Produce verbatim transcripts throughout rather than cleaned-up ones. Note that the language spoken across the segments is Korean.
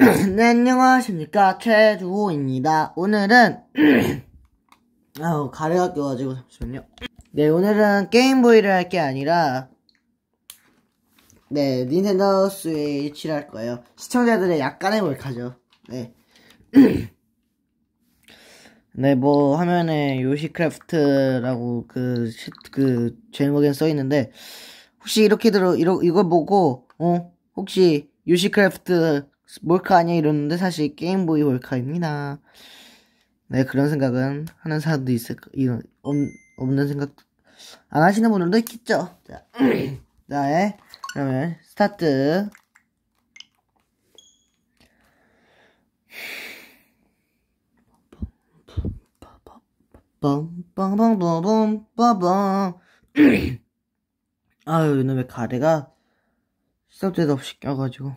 네, 안녕하십니까. 최주호입니다. 오늘은, 아우, 가래가 껴가지고, 잠시만요. 네, 오늘은 게임보이를 할 게 아니라, 네, 닌텐도 스위치를 할 거예요. 시청자들의 약간의 몰카죠. 네. 네, 뭐, 화면에 요시크래프트라고 그, 시, 그, 제목엔 써있는데, 혹시 이렇게 들어, 이러, 이거 보고, 어, 혹시 요시크래프트 몰카 아니야? 이러는데 사실 게임보이 몰카입니다. 네, 그런 생각은 하는 사람도 있을, 이런, 없, 없는 생각, 안 하시는 분들도 있겠죠? 자, 자, 네. 그러면, 스타트. 빰빰빰빰빰빰빰 아유, 이놈의 가래가 시도 때도 없이 껴가지고.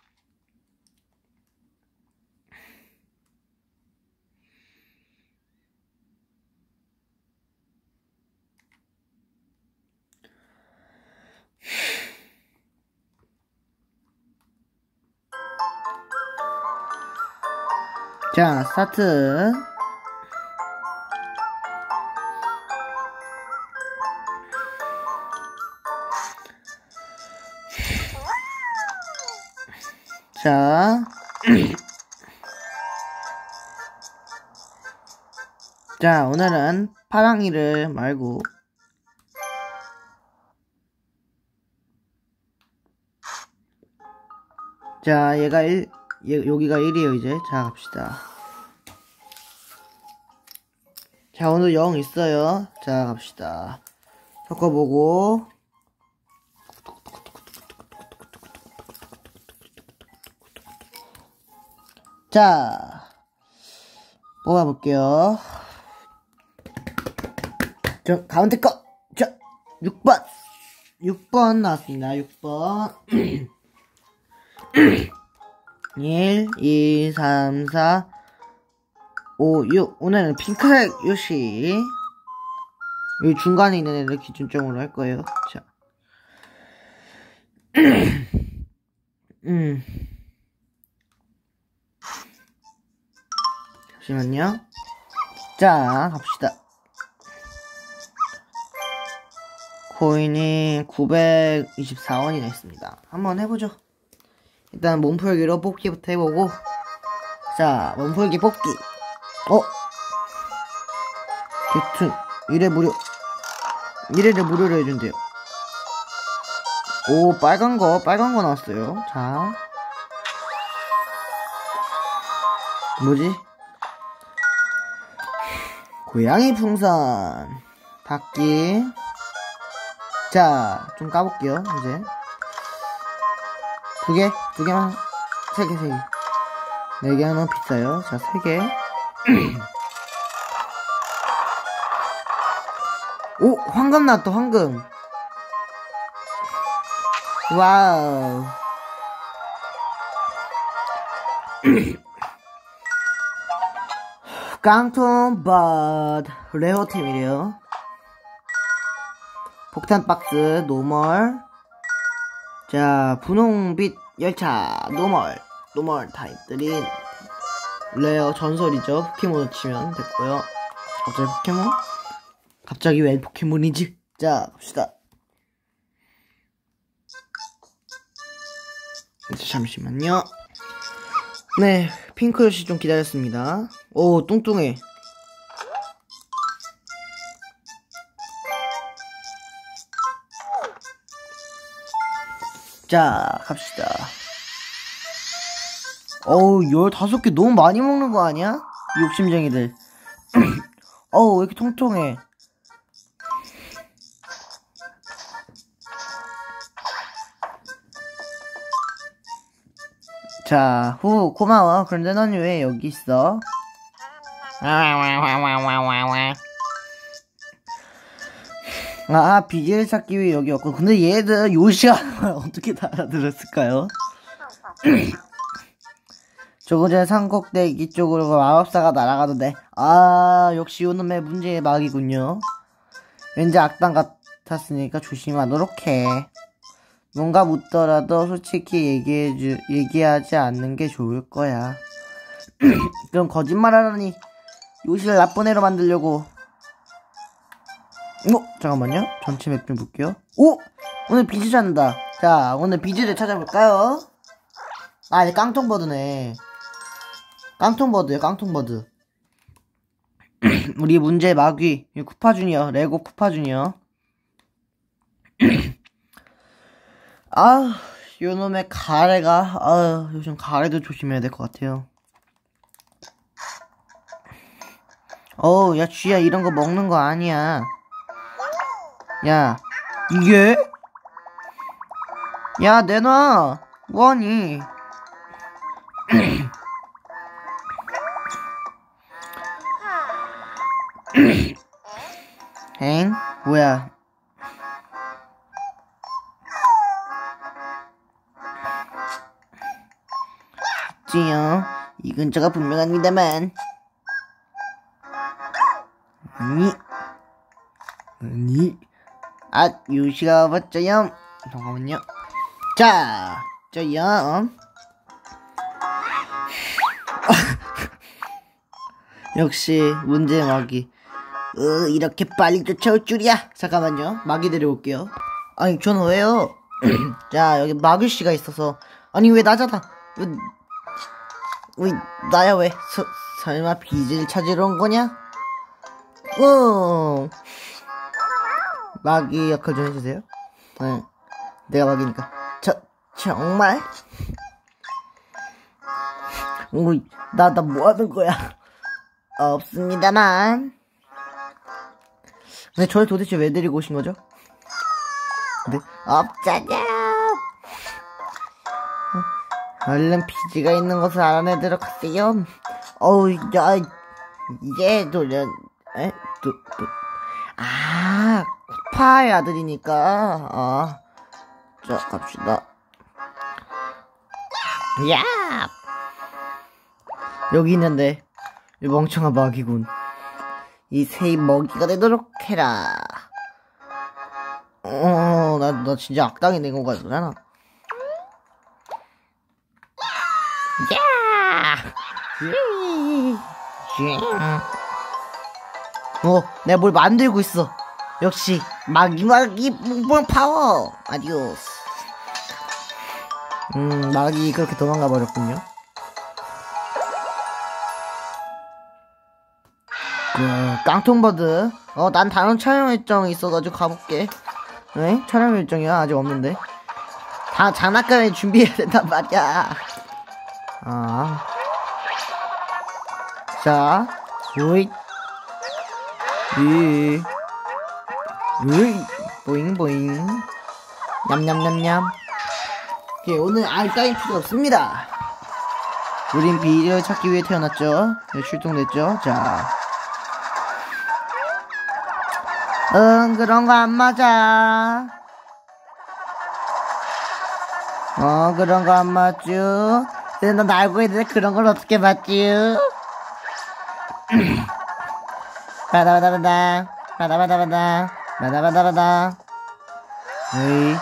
자, 스타트. 자, 자, 오늘은 파랑이를 말고, 자, 얘가 일, 얘, 여기가 일이에요, 이제. 자, 갑시다. 자, 오늘 영 있어요. 자, 갑시다. 섞어보고. 자, 뽑아볼게요. 저, 가운데 거! 자, 육 번! 육 번 나왔습니다, 육 번. 일, 이, 삼, 사, 오, 육. 오늘은 핑크색 요시. 여기 중간에 있는 애를 기준점으로 할 거예요. 자. 음. 잠시만요. 자, 갑시다. 코인이 구백이십사 원이나 있습니다. 한번 해보죠. 일단 몸풀기로 뽑기부터 해보고. 자, 몸풀기 뽑기. 어? 개툰. 일 회 무료. 일 회를 무료로 해준대요. 오, 빨간 거, 빨간 거 나왔어요. 자. 뭐지? 고양이 풍선. 닫기. 자, 좀 까볼게요, 이제. 두 개? 두 개만? 세 개, 세 개. 네 개 하나 비싸요. 자, 세 개. 오! 황금 나왔다, 황금. 와우. 깡통 버드 레어템이래요. 폭탄 박스 노멀. 자, 분홍빛 열차 노멀. 노멀 타입들이 레어 전설이죠. 포켓몬을 치면 됐고요. 갑자기 포켓몬? 갑자기 웬 포켓몬이지? 자, 갑시다. 잠시만요. 네, 핑크 요시 좀 기다렸습니다. 오, 뚱뚱해. 자, 갑시다. 어우, 열다섯 개 너무 많이 먹는 거 아니야? 이 욕심쟁이들. 어우, 왜 이렇게 통통해. 자, 후, 고마워. 그런데 넌 왜 여기 있어? 아, 비질 찾기 위해 여기 왔고. 근데 얘들 요시 하는 걸 어떻게 다 알아들었을까요? 저거 전에 산꼭대기 쪽으로 마법사가 날아가던데. 아, 역시 요놈의 문제의 막이군요. 왠지 악당 같았으니까 조심하도록 해. 뭔가 묻더라도 솔직히 얘기해주, 얘기하지 않는 게 좋을 거야. 그럼 거짓말하라니. 요시를 나쁜 애로 만들려고. 어? 잠깐만요. 전체 맵 좀 볼게요. 오! 오늘 비즈 찾는다. 자, 오늘 비즈를 찾아볼까요? 아, 이제 깡통버드네. 깡통버드요, 깡통버드. 우리 문제 마귀. 쿠파주니어. 레고 쿠파주니어. 아, 요놈의 가래가. 아, 요즘 가래도 조심해야 될 것 같아요. 어우, 야, 쥐야, 이런 거 먹는 거 아니야. 야, 이게? 야, 내놔. 뭐하니? 엥? 뭐야? 쥐요. 이 근처가 분명합니다만. 아니. 아니. 아, 요시가 왔죠요. 잠깐만요. 자, 저요. 역시 문제 마귀. 으, 이렇게 빨리 쫓아올 줄이야. 잠깐만요. 마귀 데려올게요. 아니, 저는 왜요? 자, 여기 마귀 씨가 있어서. 아니, 왜 나잖아. 왜, 왜 나야 왜? 서, 설마 비즈를 찾으러 온 거냐? 어. 마귀 역할 좀 해주세요. 네. 내가 마귀니까. 저, 정말? 오, 나, 나 뭐 하는 거야? 없습니다만. 근데 저를 도대체 왜 데리고 오신 거죠? 네? 없잖아. 얼른 비즈가 있는 곳을 알아내도록 하세요. 어우, 야, 이게 돌려, 에? 또, 또. 아, 쿠파의 아들이니까. 아, 자, 갑시다. 야! 여기 있는데, 이 멍청한 마귀군. 이 새이 먹이가 되도록 해라. 어, 나, 나 진짜 악당이 된 거 같잖아. 야! 어, 내가 뭘 만들고 있어. 역시 마귀 마귀 뽕뽕 파워. 아디오스. 음, 마귀 그렇게 도망가 버렸군요. 그 깡통버드. 어, 난 다른 촬영 일정이 있어가지고 가볼게. 네? 촬영 일정이야 아직 없는데. 다 장난감에 준비해야 된단 말이야. 아. 자, 오이. 이. 으이. 보잉 보잉. 냠냠냠냠. 오케이, 오늘 알따인 필요 없습니다. 우린 비디오를 찾기 위해 태어났죠. 네, 출동됐죠. 자. 응, 그런 거 안 맞아. 어, 그런 거 안 맞죠. 근데 넌 알고 있는데 그런 걸 어떻게 맞지? 바다바다바다, 바다바다바다, 바다바다바다. 에이.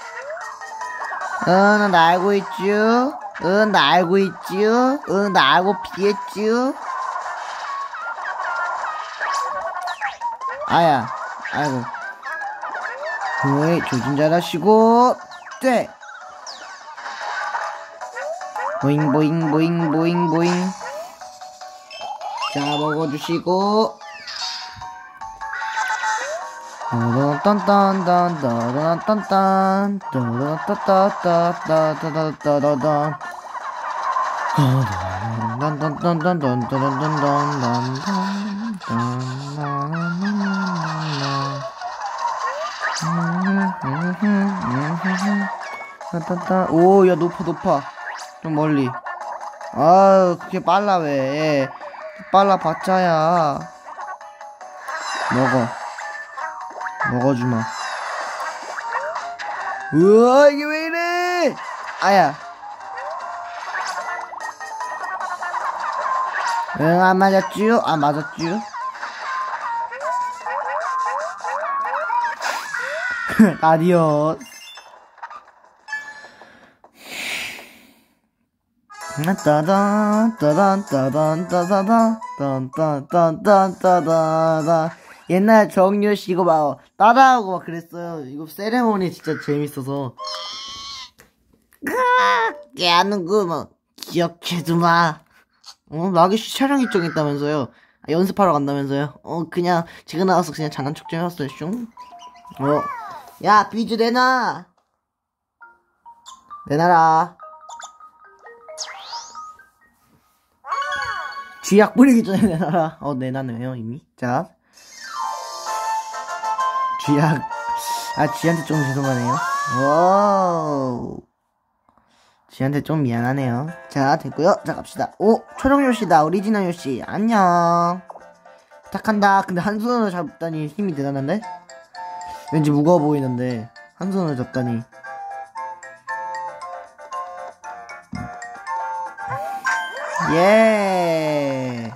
응, 넌 알고 있죠? 응, 나 알고 있죠? 응, 나 알고 피했죠? 아야. 아이고. 어이, 조준 잘하시고, 네. 보잉, 보잉, 보잉, 보잉, 보잉. 자, 먹어주시고. 딴딴딴딴, 딴딴딴딴, 딴딴딴딴딴딴딴딴딴딴. 오, 야, 높아, 높아. 좀 멀리. 아유, 그게 빨라, 왜. 빨라, 봤자야. 먹어. 먹어주마. 우와, 이게 왜 이래! 아야. 응, 안 맞았쥬? 안 맞았쥬? 아디오스. 따단 따단 따단 따다단 딴딴 딴딴 따다다. 옛날 정유씨 이거 막 따라하고 막 그랬어요. 이거 세레모니 진짜 재밌어서. 깨하는 거 막 기억해도 마. 어, 마귀씨 촬영 일정 있다면서요. 아, 연습하러 간다면서요. 어, 그냥 지금 나와서 그냥 장난 척 좀 해봤어요. 슝. 어, 야 비주 내놔. 내놔라. 쥐약 뿌리기 전에 내놔라. 어, 내놔네요 이미. 자, 쥐약. 아, 쥐한테 좀 죄송하네요. 와우. 쥐한테 좀 미안하네요. 자, 됐고요. 자, 갑시다. 오, 초록 요시다. 오리지널 요시. 안녕. 부탁한다. 근데 한 손으로 잡다니 힘이 대단한데? 왠지 무거워 보이는데 한 손으로 잡다니. 예.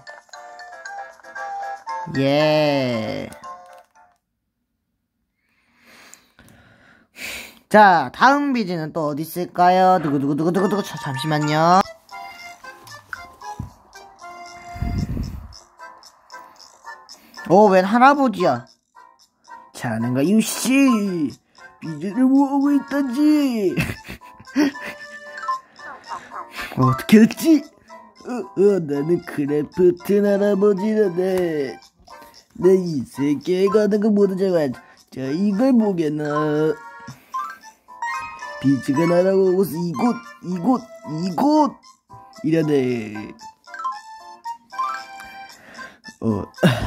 예. 자, 다음 비즈는 또 어디 있을까요? 두구두구두구두구두구. 자, 잠시만요. 오, 웬 할아버지야. 자는가 유씨. 비즈를 뭐하고 있던지. 어떻게 됐지? 어, 어, 나는 크래프트 할아버지라네. 내 이 세계에 가는 거 모르지만, 자, 이걸 보겠나. 비즈가 날아오고 이곳, 이곳, 이곳! 이라네. 어,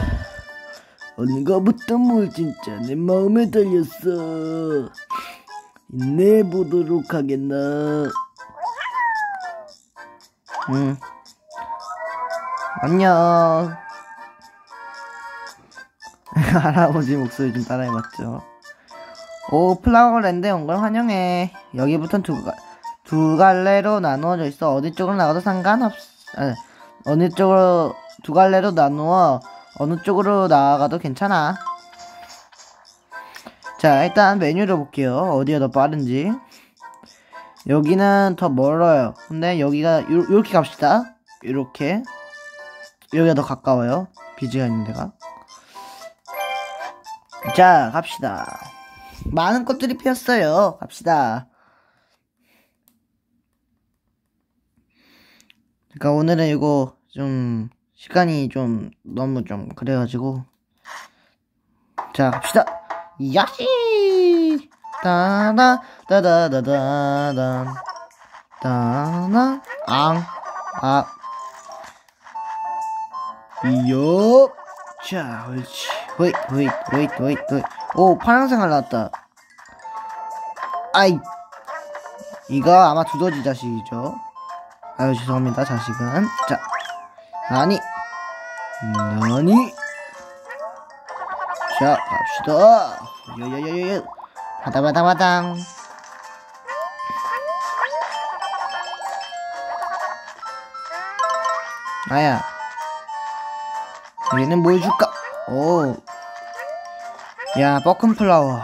어느거부터 뭘 진짜 내 마음에 달렸어. 힘내보도록 하겠나. 응. 안녕. 할아버지 목소리 좀 따라해봤죠. 오, 플라워랜드에 온 걸 환영해. 여기부턴 두, 두 갈래로 나누어져 있어. 어디 쪽으로 나가도 상관없, 아, 어느 쪽으로, 두 갈래로 나누어 어느 쪽으로 나가도 괜찮아. 자, 일단 메뉴를 볼게요. 어디가 더 빠른지. 여기는 더 멀어요. 근데 여기가, 요, 요렇게 갑시다. 요렇게. 여기가 더 가까워요. 비즈가 있는 데가. 자, 갑시다. 많은 꽃들이 피었어요. 갑시다. 그러니까 오늘은 이거 좀 시간이 좀 너무 좀 그래가지고. 자, 갑시다. 야시. 따다 따다다다단 따나 앙 아 이요. 자, 옳지. 호잇 호잇 호잇 호잇 호잇. 오, 파란색 알 나왔다. 아이, 이거 아마 두더지 자식이죠. 아유, 죄송합니다. 자식은. 자, 나니 나니. 자, 갑시다. 요요요요요. 바다바다바당. 아야, 우리는 뭘 줄까? 오, 야, 버큰플라워.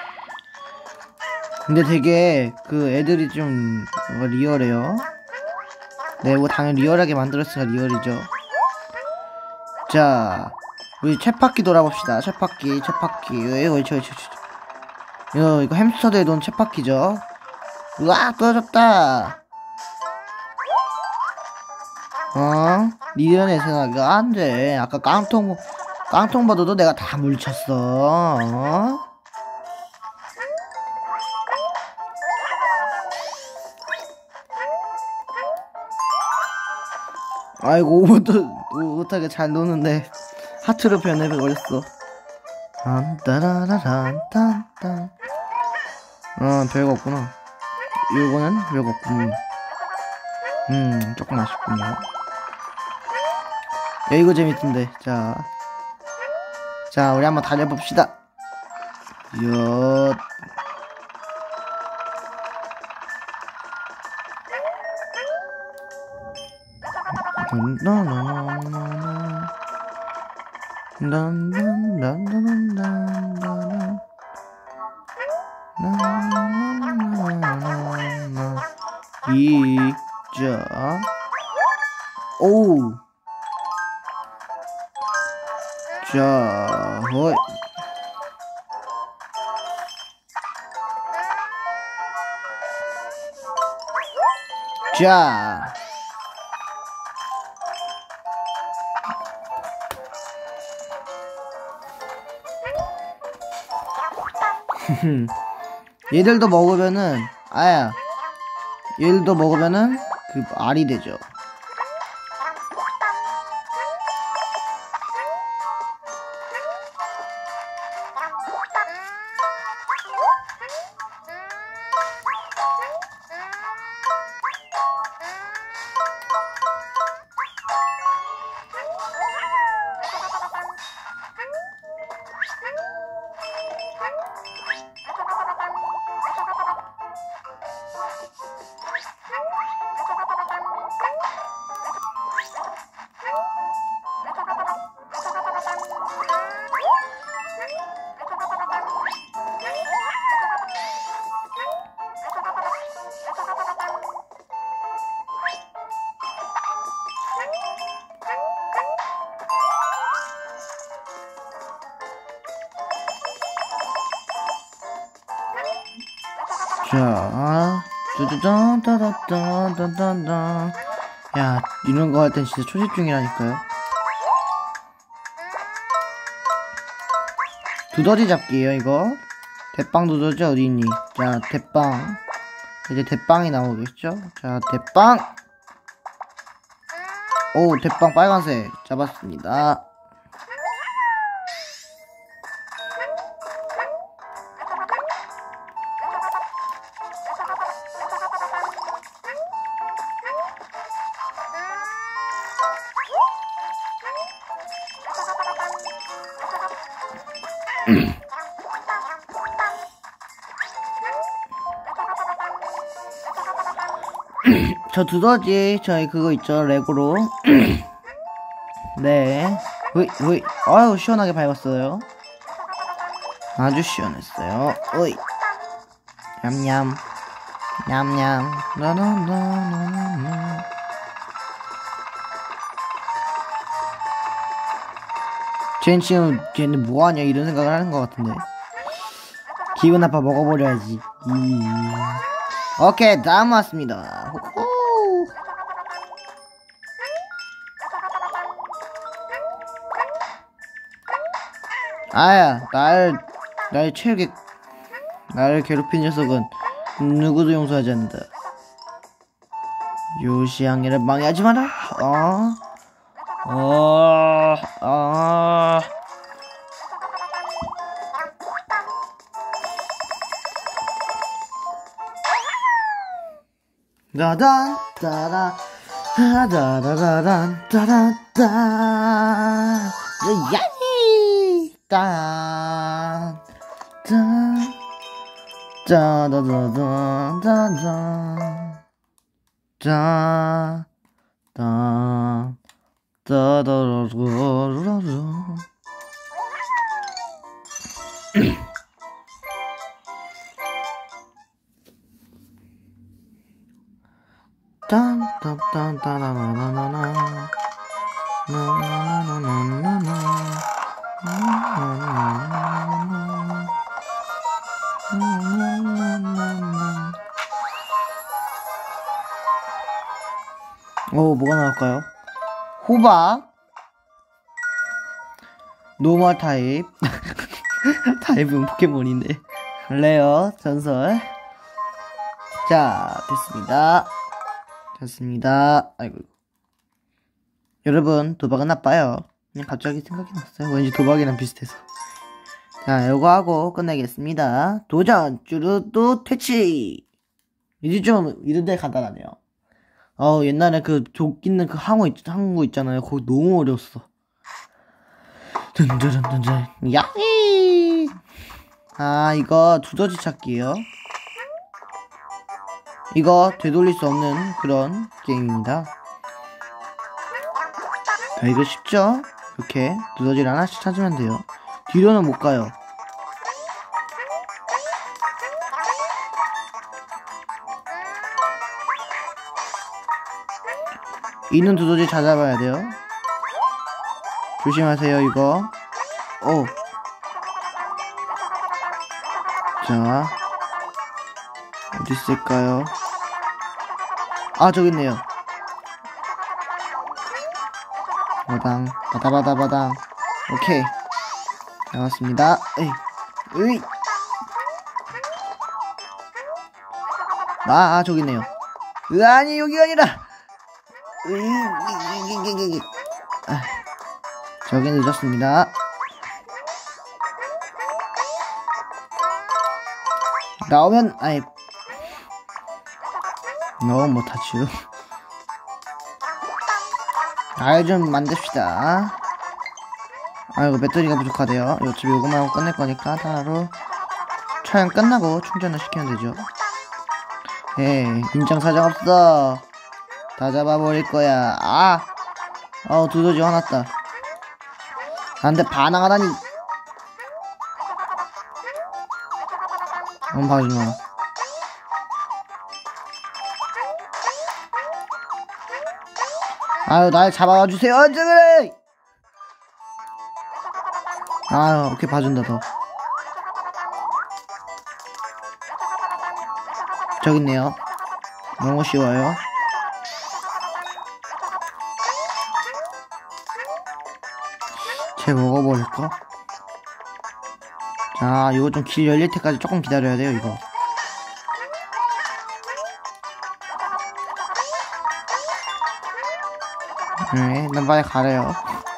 근데 되게 그 애들이 좀 리얼해요. 네, 뭐 당연히 리얼하게 만들었으니까 리얼이죠. 자, 우리 쳇바퀴 돌아봅시다. 쳇바퀴, 쳇바퀴. 이거, 이거, 이거, 이거, 이거 햄스터들에 놓은 쳇바퀴죠. 우와, 떨어졌다. 어? 리얼의 생각이 안 돼. 아까 깡통, 깡통바도도 내가 다 물쳤어. 어? 아이고, 못하게 잘 노는데 하트로 변해버렸어. 딴따라라란딴딴. 어, 별거 없구나. 요거는 별거 없군. 음, 조금 아쉽군요. 야, 이거 재밌던데. 자, 자, 우리 한번 달려봅시다. 요. 이, 자, 오우. 자, 허이. 자. 얘들도 먹으면은, 아야. 얘들도 먹으면은, 그, 알이 되죠. 자, 뚜두단따다단단단단. 야, 이런 거 할 땐 진짜 초집중이라니까요. 두더지 잡기예요, 이거. 대빵 두더지 어디 있니? 자, 대빵. 이제 대빵이 나오겠죠? 자, 대빵. 오, 대빵 빨간색 잡았습니다. 저 두더지 저희 그거 있죠, 레고로. 네. 으이 으이. 아유, 시원하게 밟았어요. 아주 시원했어요. 으이. 냠냠 냠냠. 나나나나나. 쟤는 지금 쟤는 뭐하냐 이런 생각을 하는 것 같은데. 기분 나빠 먹어버려야지. 이. 오케이, 다음 왔습니다. 호호. 아야, 날, 날 체육에, 나를 괴롭힌 녀석은 누구도 용서하지 않는다. 요시양이를 망해하지 마라. 어? 어, 어. 따단, 따다, 따다다다단, 따다다. 야이! 딴, 딴, 따다다다, 따다, 따, 따, 따다라라라라. 딴딴딴따라라라라라. 오, 뭐가 나올까요? 호박, 노멀 타입. 타입은 포켓몬인데. 레어, 전설. 자, 됐습니다. 됐습니다. 아이고. 여러분, 도박은 나빠요. 그냥 갑자기 생각이 났어요. 왠지 도박이랑 비슷해서. 자, 요거 하고 끝내겠습니다. 도전! 쭈루뚜 퇴치! 이제 좀 이런데 간단하네요. 어, 옛날에 그 족 있는 그 항우, 있, 항우 있잖아요. 거기 너무 어려웠어. 든든든든. 야이! 아, 이거 두더지 찾기예요. 이거 되돌릴 수 없는 그런 게임입니다. 자, 이거 쉽죠? 이렇게 두더지를 하나씩 찾으면 돼요. 뒤로는 못 가요. 있는 두더지 찾아봐야 돼요. 조심하세요, 이거. 오. 자, 어디 있을까요? 아, 저기 있네요. 바당, 바다바다바당. 오케이. 나왔습니다. 에이, 으이. 아, 아, 저기 있네요. 으, 아니, 여기가 아니라. 으이, 으이, 으이, 으이, 으이. 아, 저기 늦었습니다. 나오면, 아이. 너무 못하죠. 알 좀 만듭시다. 아이고, 배터리가 부족하대요. 어차피 요거만 하고 끝낼 거니까 바로 촬영 끝나고 충전을 시키면 되죠. 예, 인정사정 없어. 다 잡아버릴 거야. 아! 어, 두더지 화났다. 안돼, 반항하다니. 너무 봐주마. 아유, 날 잡아와 주세요. 그래. 아유, 오케이, 봐준다, 더. 저기 있네요. 너무 쉬워요. 쟤 먹어버릴까? 자, 이거 좀 길 열릴 때까지 조금 기다려야 돼요, 이거. 네, 난 빨리 가래요.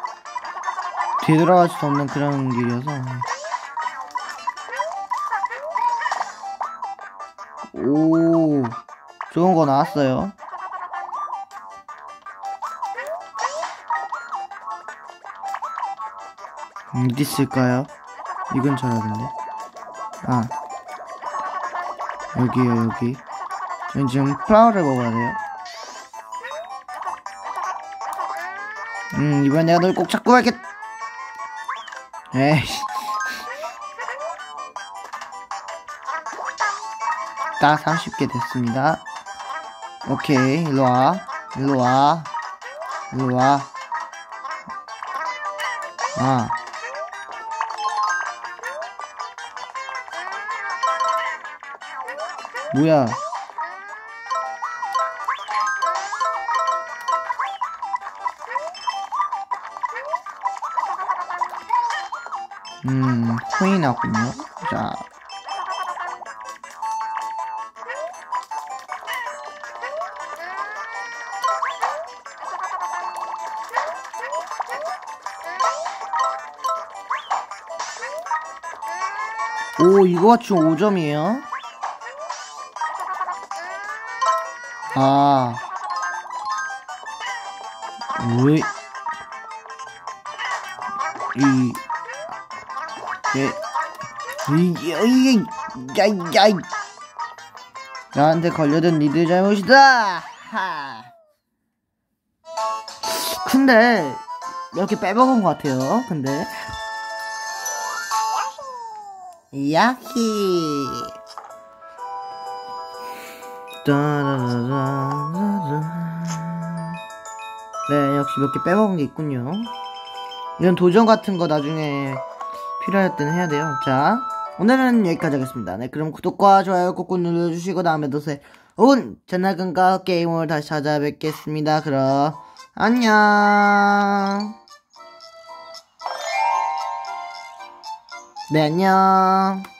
뒤돌아갈 수 없는 그런 길이어서. 오, 좋은 거 나왔어요. 어디 있을까요? 이 근처라던데. 아, 여기요, 여기. 저는 지금 플라워를 먹어야 돼요. 음, 이번엔 내가 널 꼭 잡고 갈게. 에이씨. 딱 삼십 개 됐습니다. 오케이, 일로와. 일로와. 일로와. 아. 뭐야. 음, 코인이 나왔군요. 자. 오, 이거 맞추면 오 점이에요? 아. 왜? 이. 예. 이게, 이게, 야, 야. 나한테 걸려든 니들 잘못이다! 하. 근데, 이렇게 빼먹은 것 같아요, 근데. 야히. 네, 역시 몇 개 빼먹은 게 있군요. 이런 도전 같은 거 나중에 필요할 때는 해야 돼요. 자, 오늘은 여기까지 하겠습니다. 네, 그럼 구독과 좋아요 꼭꼭 눌러주시고 다음에도 새로운 장난감과 게임을 다시 찾아뵙겠습니다. 그럼 안녕. 네, 안녕.